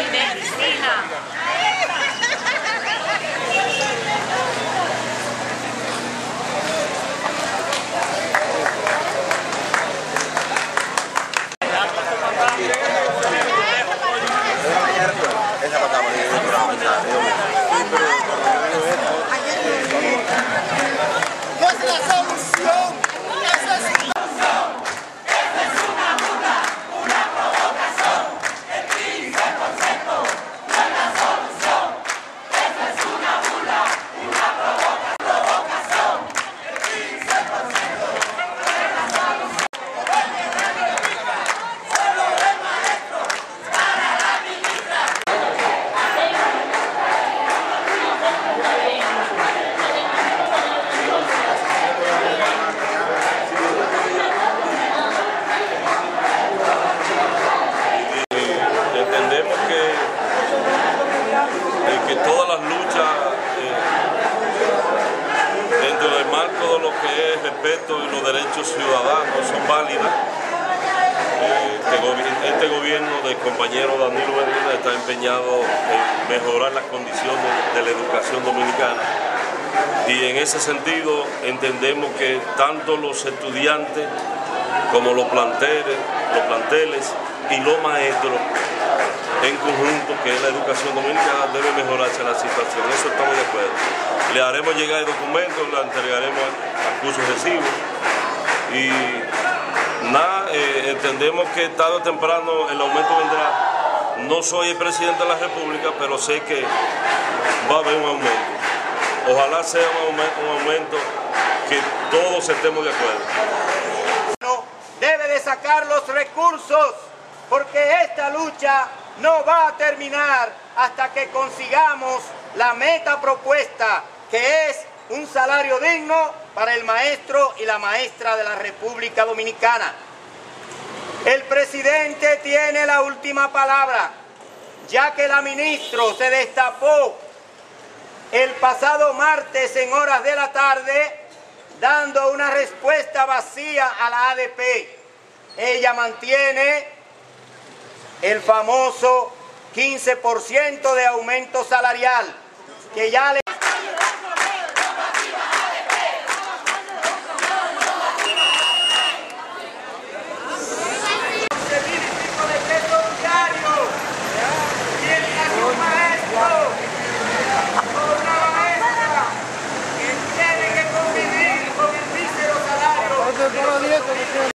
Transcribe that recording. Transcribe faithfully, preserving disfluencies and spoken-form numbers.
medicina. No es la solución. Eso es que todas las luchas eh, dentro del marco de lo que es el respeto y los derechos ciudadanos son válidas. Eh, este, gobi este gobierno del compañero Danilo Medina está empeñado en mejorar las condiciones de la educación dominicana y en ese sentido entendemos que tanto los estudiantes como los planteles, los planteles y los maestros en conjunto, que es la educación dominicana, debe mejorarse la situación. Eso estamos de acuerdo. Le haremos llegar el documento, le entregaremos al curso recibo y nada, eh, entendemos que tarde o temprano el aumento vendrá. No soy el presidente de la República, pero sé que va a haber un aumento. Ojalá sea un aumento, un aumento que todos estemos de acuerdo. Debe de sacar los recursos, porque esta lucha no va a terminar hasta que consigamos la meta propuesta, que es un salario digno para el maestro y la maestra de la República Dominicana. El presidente tiene la última palabra, ya que la ministra se destapó el pasado martes en horas de la tarde, dando una respuesta vacía a la A D P. Ella mantiene el famoso quince por ciento de aumento salarial, que ya le